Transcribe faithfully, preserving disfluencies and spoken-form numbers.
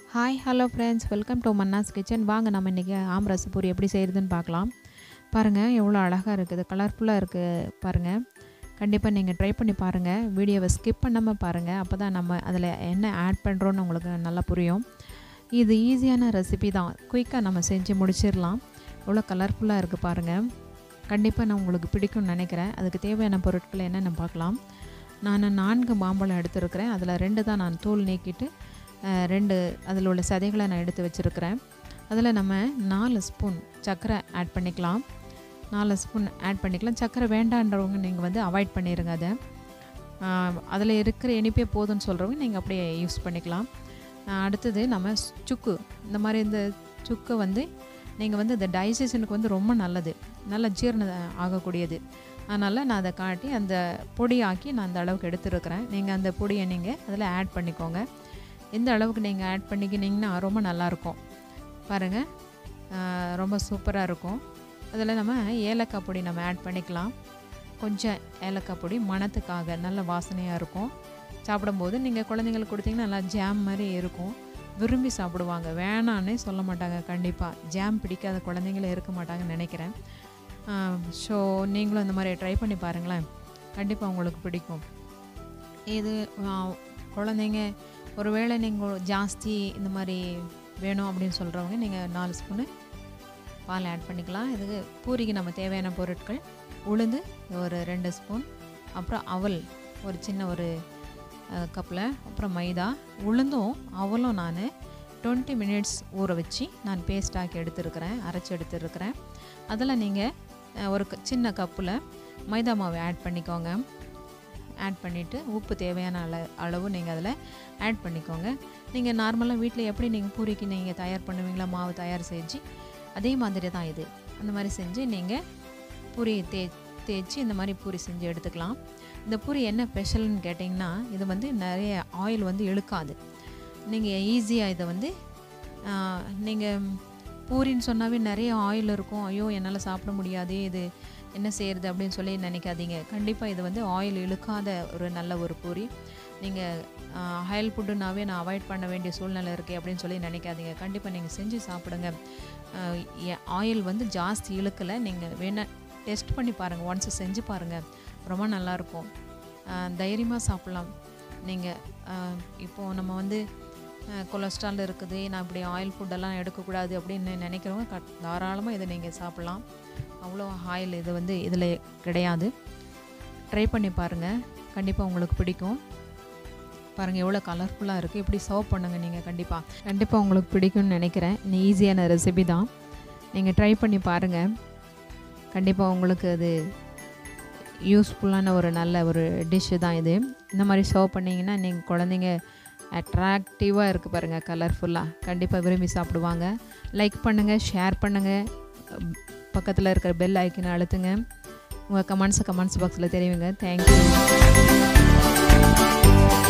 Hi hello friends, welcome to Manna's kitchen. வாங்க நம்ம இன்றைக்கி ஆம் ரச பூரி எப்படி செய்கிறதுன்னு பார்க்கலாம். பாருங்கள் எவ்வளோ அழகாக இருக்குது, கலர்ஃபுல்லாக இருக்குது பாருங்கள். கண்டிப்பாக நீங்கள் ட்ரை பண்ணி பாருங்கள், வீடியோவை ஸ்கிப் பண்ணாமல் பாருங்கள். அப்போ தான் நம்ம அதில் என்ன ஆட் பண்ணுறோன்னு உங்களுக்கு நல்லா புரியும். இது ஈஸியான ரெசிபி தான், குயிக்காக நம்ம செஞ்சு முடிச்சிடலாம். எவ்வளோ கலர்ஃபுல்லாக இருக்குது பாருங்கள். கண்டிப்பாக நான் உங்களுக்கு பிடிக்கும்னு நினைக்கிறேன். அதுக்கு தேவையான பொருட்கள் என்னென்னு பார்க்கலாம். நான் நான்கு மாம்பழம் எடுத்துருக்கிறேன். அதில் ரெண்டு தான் நான் தோல் நீக்கிட்டு ரெண்டு அதில் உள்ள சதைகளை நான் எடுத்து வச்சுருக்கிறேன். அதில் நம்ம நாலு ஸ்பூன் சர்க்கரை ஆட் பண்ணிக்கலாம். நாலு ஸ்பூன் ஆட் பண்ணிக்கலாம். சர்க்கரை வேண்டான்றவங்க நீங்கள் வந்து அவாய்ட் பண்ணிடுங்க. அதை அதில் இருக்கிற இனிப்பே போதும்னு சொல்கிறவங்க நீங்கள் அப்படியே யூஸ் பண்ணிக்கலாம். அடுத்தது நம்ம சுக்கு, இந்த மாதிரி இந்த சுக்கை வந்து நீங்கள் வந்து இந்த டைஜஷனுக்கு வந்து ரொம்ப நல்லது, நல்ல ஜீரணம் ஆகக்கூடியது. அதனால் நான் அதை காட்டி அந்த பொடியாக்கி நான் அந்த அளவுக்கு எடுத்துருக்கிறேன். நீங்கள் அந்த பொடியை நீங்கள் அதில் ஆட் பண்ணிக்கோங்க. எந்த அளவுக்கு நீங்கள் ஆட் பண்ணிக்கினீங்கன்னா ரொம்ப நல்லாயிருக்கும் பாருங்கள், ரொம்ப சூப்பராக இருக்கும். அதில் நம்ம ஏலக்காய் பொடி நம்ம ஆட் பண்ணிக்கலாம். கொஞ்சம் ஏலக்காய் பொடி மணத்துக்காக நல்ல வாசனையாக இருக்கும். சாப்பிடும்போது நீங்கள் குழந்தைங்களுக்கு கொடுத்தீங்கன்னா நல்லா ஜாம் மாதிரி இருக்கும், விரும்பி சாப்பிடுவாங்க, வேணான்னே சொல்ல மாட்டாங்க. கண்டிப்பாக ஜாம் பிடிக்காத குழந்தைங்களே இருக்க மாட்டாங்கன்னு நினைக்கிறேன். ஸோ நீங்களும் இந்த மாதிரி ட்ரை பண்ணி பாருங்களேன், கண்டிப்பாக உங்களுக்கு பிடிக்கும். இது குழந்தைங்க ஒருவேளை நீங்கள் ஜாஸ்தி இந்த மாதிரி வேணும் அப்படின்னு சொல்கிறவங்க நீங்கள் நாலு ஸ்பூனு பால் ஆட் பண்ணிக்கலாம். இதுக்கு பூரிக்கு நம்ம தேவையான பொருட்கள் உளுந்து ஒரு ரெண்டு ஸ்பூன், அப்புறம் அவல் ஒரு சின்ன ஒரு கப்பில், அப்புறம் மைதா. உளுந்தும் அவலும் நான் டுவெண்ட்டி மினிட்ஸ் ஊற வச்சு நான் பேஸ்ட் ஆக்கி எடுத்துருக்கிறேன், அரைச்சி எடுத்துருக்கிறேன். அதில் நீங்கள் ஒரு சின்ன கப்பில் மைதா மாவை ஆட் பண்ணிக்கோங்க. ஆட் பண்ணிவிட்டு உப்பு தேவையான அள அளவு நீங்கள் அதில் ஆட் பண்ணிக்கோங்க. நீங்கள் நார்மலாக வீட்டில் எப்படி நீங்கள் பூரிக்கு நீங்கள் தயார் பண்ணுவீங்களா, மாவு தயார் செஞ்சு அதே மாதிரி தான் இது. அந்த மாதிரி செஞ்சு நீங்கள் பூரி தே தேய்ச்சி இந்த மாதிரி பூரி செஞ்சு எடுத்துக்கலாம். இந்த பூரி என்ன ஸ்பெஷல்னு கேட்டிங்கன்னா, இது வந்து நிறைய ஆயில் வந்து இழுக்காது. நீங்கள் ஈஸியாக இதை வந்து நீங்கள் பூரின்னு சொன்னாவே நிறைய ஆயில் இருக்கும், ஐயோ என்னால் சாப்பிட முடியாது, இது என்ன செய்கிறது அப்படின்னு சொல்லி நினைக்காதீங்க. கண்டிப்பாக இது வந்து ஆயில் இழுக்காத ஒரு நல்ல ஒரு பூரி. நீங்கள் ஆயில் ஃபுட்டுனாவே நான் அவாய்ட் பண்ண வேண்டிய சூழ்நிலை இருக்குது அப்படின்னு சொல்லி நினைக்காதீங்க. கண்டிப்பாக நீங்கள் செஞ்சு சாப்பிடுங்க. ஆயில் வந்து ஜாஸ்தி இழுக்கலை, நீங்கள் வேணால் டெஸ்ட் பண்ணி பாருங்கள், ஒன்ஸ் செஞ்சு பாருங்கள், ரொம்ப நல்லாயிருக்கும். தைரியமாக சாப்பிட்லாம். நீங்கள் இப்போது நம்ம வந்து கொலஸ்ட்ரால் இருக்குது, நான் இப்படி ஆயில் ஃபுட்டெல்லாம் எடுக்கக்கூடாது அப்படின்னு நினைக்கிறவங்க க தாராளமாக இதை நீங்கள் சாப்பிட்லாம். அவ்வளோ ஆயில் இது வந்து இதில் கிடையாது. ட்ரை பண்ணி பாருங்கள், கண்டிப்பாக உங்களுக்கு பிடிக்கும். பாருங்கள் எவ்வளோ கலர்ஃபுல்லாக இருக்குது. இப்படி சர்வ் பண்ணுங்கள் நீங்கள், கண்டிப்பாக கண்டிப்பாக உங்களுக்கு பிடிக்கும்னு நினைக்கிறேன். ஈஸியான ரெசிபி தான், நீங்கள் ட்ரை பண்ணி பாருங்கள். கண்டிப்பாக உங்களுக்கு அது யூஸ்ஃபுல்லான ஒரு நல்ல ஒரு டிஷ்ஷு தான் இது. இந்த மாதிரி சர்வ் பண்ணிங்கன்னா நீங்கள் குழந்தைங்க அட்ராக்டிவாக இருக்குது பாருங்கள், கலர்ஃபுல்லாக, கண்டிப்பாக விரும்பி சாப்பிடுவாங்க. லைக் பண்ணுங்கள், ஷேர் பண்ணுங்கள், பக்கத்தில் இருக்கிற பெல் ஐக்கனை அழுத்துங்க. உங்கள் கமெண்ட்ஸை கமெண்ட்ஸ் பாக்ஸில் தெரிவிங்க. தேங்க்யூ.